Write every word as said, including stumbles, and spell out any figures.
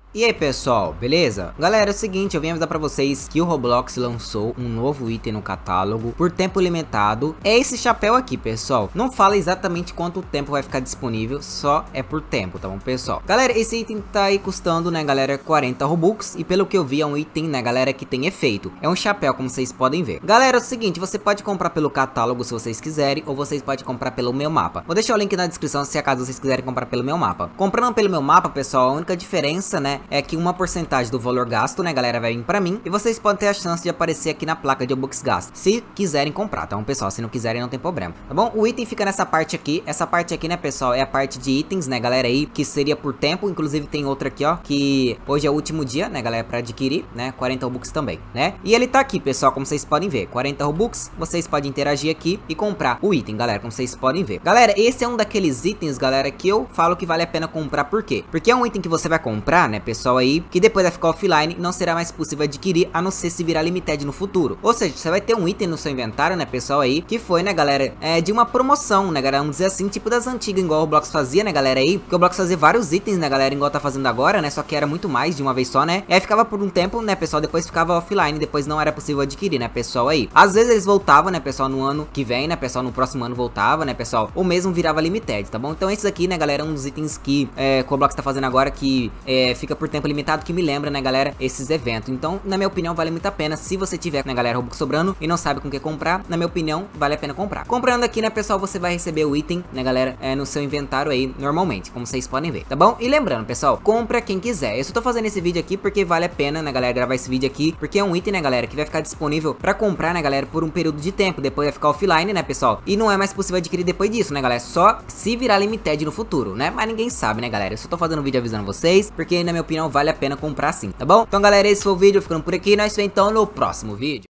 E aí pessoal, beleza? Galera, é o seguinte, eu vim avisar pra vocês que o Roblox lançou um novo item no catálogo por tempo limitado. É esse chapéu aqui, pessoal. Não fala exatamente quanto tempo vai ficar disponível, só é por tempo, tá bom, pessoal? Galera, esse item tá aí custando, né, galera, quarenta Robux. E pelo que eu vi, é um item, né, galera, que tem efeito. É um chapéu, como vocês podem ver. Galera, é o seguinte, você pode comprar pelo catálogo se vocês quiserem, ou vocês podem comprar pelo meu mapa. Vou deixar o link na descrição se acaso vocês quiserem comprar pelo meu mapa. Comprando pelo meu mapa, pessoal, a única diferença, né, é que uma porcentagem do valor gasto, né, galera, vai vir pra mim. E vocês podem ter a chance de aparecer aqui na placa de Robux gasto, se quiserem comprar, tá bom, pessoal? Se não quiserem, não tem problema, tá bom? O item fica nessa parte aqui. Essa parte aqui, né, pessoal, é a parte de itens, né, galera, aí, que seria por tempo. Inclusive tem outra aqui, ó, que hoje é o último dia, né, galera, pra adquirir, né, quarenta Robux também, né? E ele tá aqui, pessoal, como vocês podem ver, quarenta Robux. Vocês podem interagir aqui e comprar o item, galera, como vocês podem ver. Galera, esse é um daqueles itens, galera, que eu falo que vale a pena comprar. Por quê? Porque é um item que você vai comprar, né, pessoal, aí, que depois vai ficar offline, não será mais possível adquirir, a não ser se virar limited no futuro. Ou seja, você vai ter um item no seu inventário, né, pessoal, aí, que foi, né, galera, é, de uma promoção, né, galera, vamos dizer assim, tipo das antigas, igual o Roblox fazia, né, galera, aí, porque o Roblox fazia vários itens, né, galera, igual tá fazendo agora, né, só que era muito mais de uma vez só, né, e aí ficava por um tempo, né, pessoal, depois ficava offline, depois não era possível adquirir, né, pessoal, aí. Às vezes eles voltavam, né, pessoal, no ano que vem, né, pessoal, no próximo ano voltava, né, pessoal, ou mesmo virava limited, tá bom? Então esses aqui, né, galera, é um dos itens que é, o Roblox tá fazendo agora, que é, fica por tempo limitado, que me lembra, né, galera, esses eventos. Então, na minha opinião, vale muito a pena. Se você tiver, né, galera, Robux sobrando e não sabe com o que comprar, na minha opinião, vale a pena comprar. Comprando aqui, né, pessoal, você vai receber o item, né, galera, é, no seu inventário aí, normalmente, como vocês podem ver, tá bom? E lembrando, pessoal, compra quem quiser. Eu só tô fazendo esse vídeo aqui porque vale a pena, né, galera, gravar esse vídeo aqui, porque é um item, né, galera, que vai ficar disponível pra comprar, né, galera, por um período de tempo. Depois vai ficar offline, né, pessoal? E não é mais possível adquirir depois disso, né, galera? Só se virar limited no futuro, né? Mas ninguém sabe, né, galera? Eu só tô fazendo um vídeo avisando vocês, porque, na minha opinião, vale a pena comprar sim, tá bom? Então, galera, esse foi o vídeo, ficando por aqui. Nós vemos então no próximo vídeo.